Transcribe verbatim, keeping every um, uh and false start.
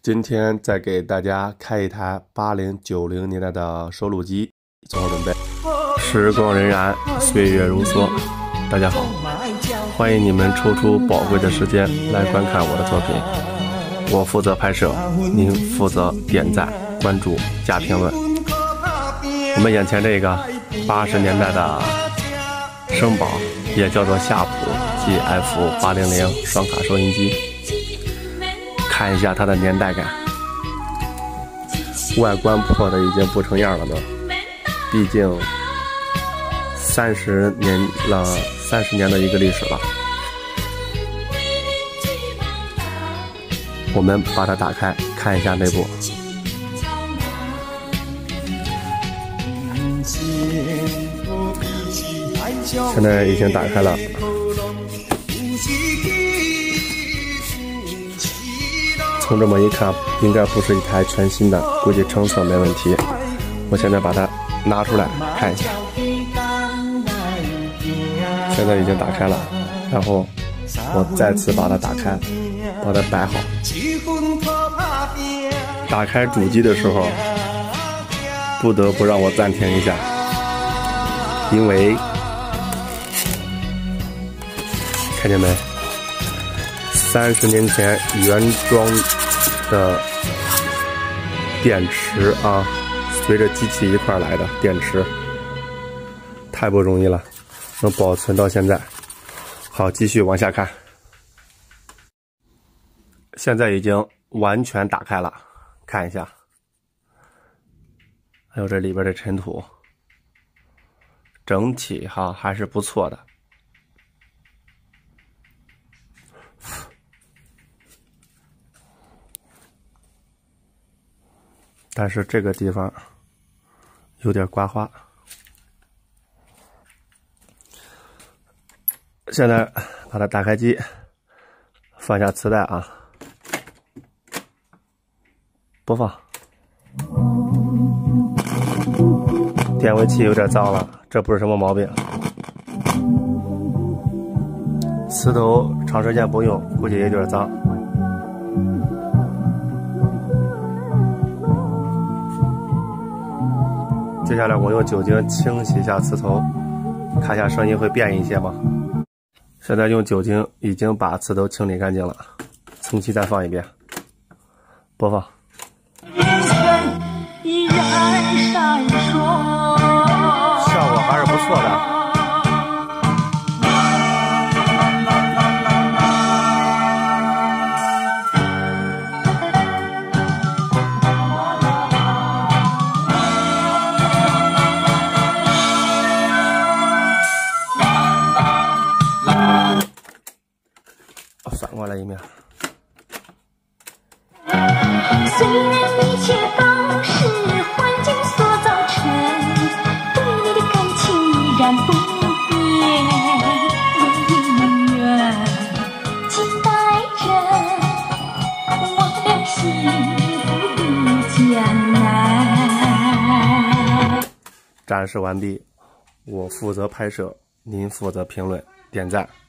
今天再给大家开一台八零九零年代的收录机，做好准备。时光荏苒，岁月如梭。大家好，欢迎你们抽出宝贵的时间来观看我的作品。我负责拍摄，您负责点赞、关注、加评论。我们眼前这个八十年代的声宝，也叫做夏普 G F 八零零双卡收音机。看一下它的年代感，外观破的已经不成样了都，毕竟三十年了，三十年的一个历史了。我们把它打开，看一下内部。现在已经打开了。从这么一看，应该不是一台全新的，估计成色没问题。我现在把它拿出来看一下，现在已经打开了，然后我再次把它打开，把它摆好。打开主机的时候，不得不让我暂停一下，因为看见没？三十年前原装的电池啊，随着机器一块来的电池，太不容易了，能保存到现在。好，继续往下看。现在已经完全打开了，看一下，还有这里边的尘土，整体哈还是不错的。但是这个地方有点刮花。现在把它打开机，放下磁带啊，播放。电位器有点脏了，这不是什么毛病。磁头长时间不用，估计也有点脏。接下来我用酒精清洗一下磁头，看一下声音会变一些吗？现在用酒精已经把磁头清理干净了，重新再放一遍，播放。效果还是不错的。反过来一面。虽然一切都是环境所造成，对你的感情依然不变，我永远期待着我的幸福的将来。展示完毕，我负责拍摄，您负责评论、点赞。